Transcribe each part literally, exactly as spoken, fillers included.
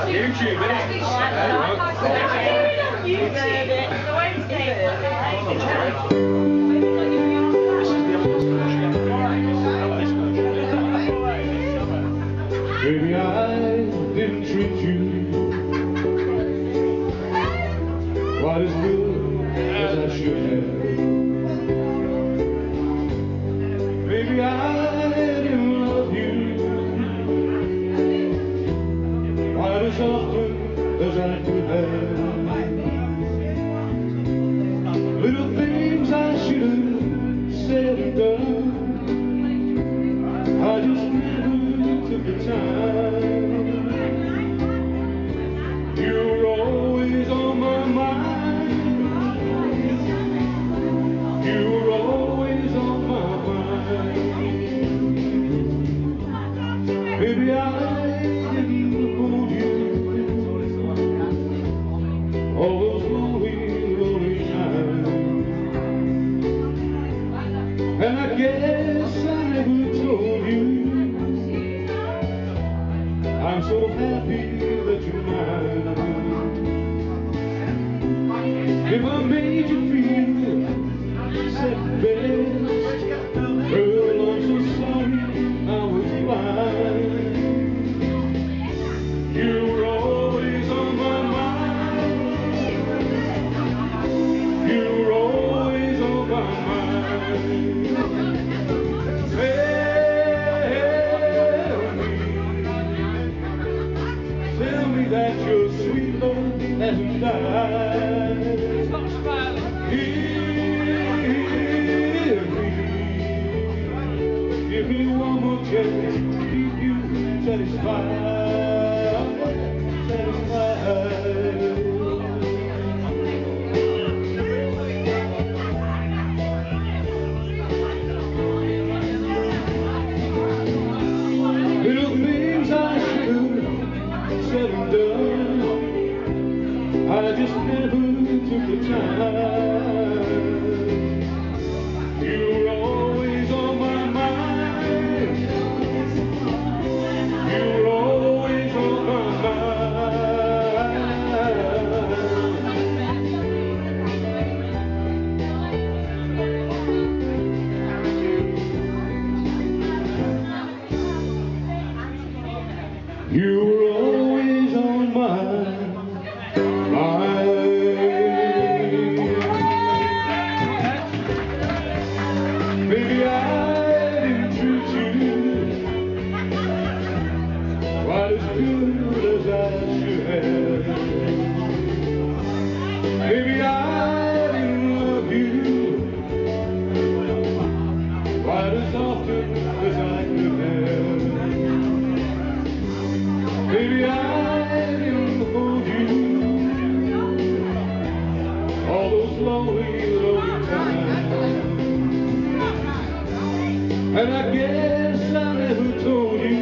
YouTube, innit? Baby, I didn't treat you quite as good as I should have. Baby, I didn't love you quite as often as I could have. Little things I should have said and done, I just never took the time. You were always on my mind. You were always on my mind. Baby, I didn't hold you all those lonely, lonely times. And I guess I never told you I'm so happy that you're mine. If I made you feel second best, girl, I'm so sorry I was blind. You were always on my mind. You were always on my mind. Tell me that your sweet love hasn't died. Stop smiling. Give me, give me one more chance to keep you satisfied, satisfied. Little things I should have said and done, I just never took the time. You were always on my mind. You were always on my mind. You were always on my mind. Baby, I didn't treat you quite as good as I should have. Baby, I didn't love you quite as often as I could have. Baby, I didn't hold you all those lonely, lonely times. And I guess I never told you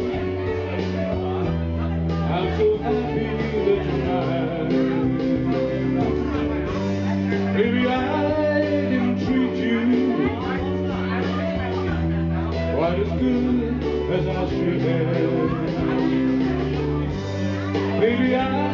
I'm so happy that you're mine. Baby, I didn't treat you quite as good as I should have. Baby, I